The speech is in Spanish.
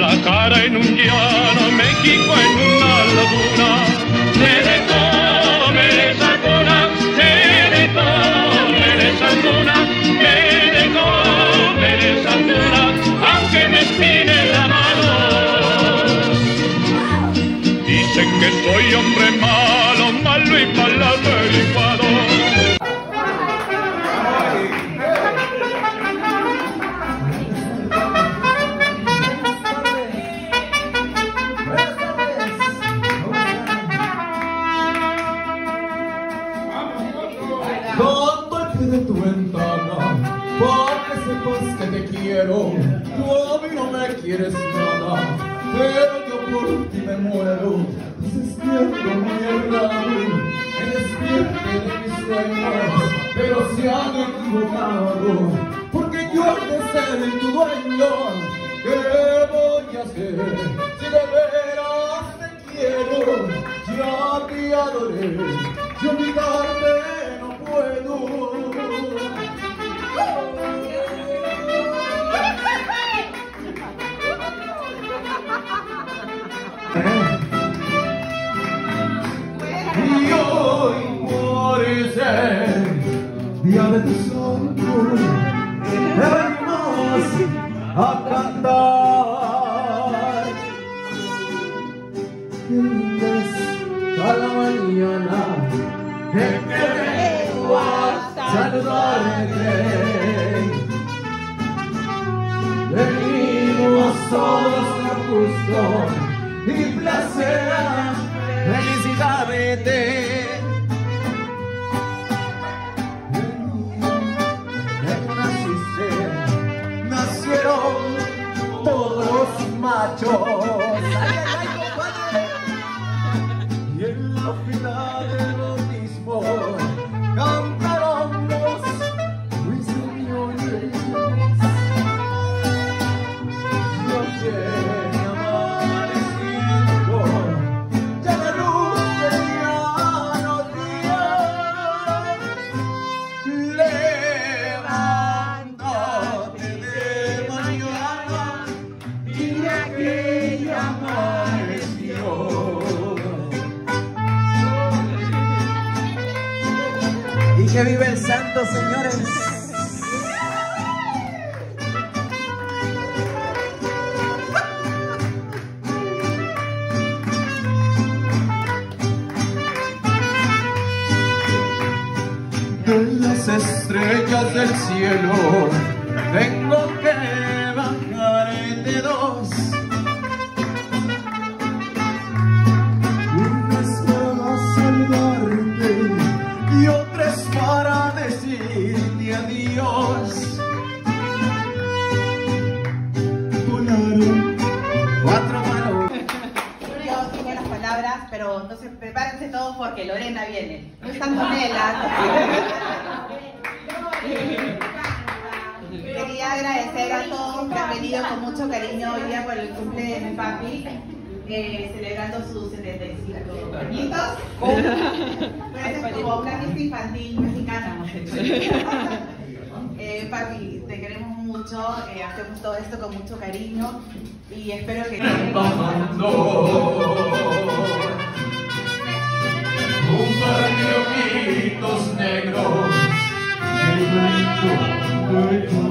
Guadalajara en un llano, México en una laguna. Me dejó esa cuna, me dejó esa cuna, me dejó esa cuna, aunque me espine la mano. Dicen que soy hombre malo, malo y mal averiguado. De tu ventana, para que sepas que te quiero. Tú a mí no me quieres nada, pero yo por ti me muero. Despierto muy errado, me despierte de mis sueños, pero se han equivocado, porque yo he de ser tu dueño. ¿Qué voy a hacer si de veras te quiero? Ya te adoré, y olvidarte no puedo. Y hoy por ser día de tu santo, venimos a cantar. Qué linda es a la mañana en que vengo a saludarte. Venimos todos con gusto y placer a felicitarte. Nacieron todos los machos. Y en la final del bautismo cantaron los ruiseñores. No tiene amanecido, ya la luz del día nos dio. Levántate de mañana y ya que ya amaneció. Y que vive el santo, señores. De las estrellas del cielo tengo que bajar de dos. Una es para saludarte y otra es para decirte adiós. Volaron cuatro manos. Yo tengo las palabras, pero entonces prepárense todos porque Lorena viene. No están con ella. Quería agradecer a todos que han venido con mucho cariño hoy día por el cumple de mi papi, celebrando sus 75 añitos. Puede ser como una fiesta infantil mexicana hemos hecho. Papi, te queremos mucho, hacemos todo esto con mucho cariño y espero que... Un par de ojitos negros, el blanco,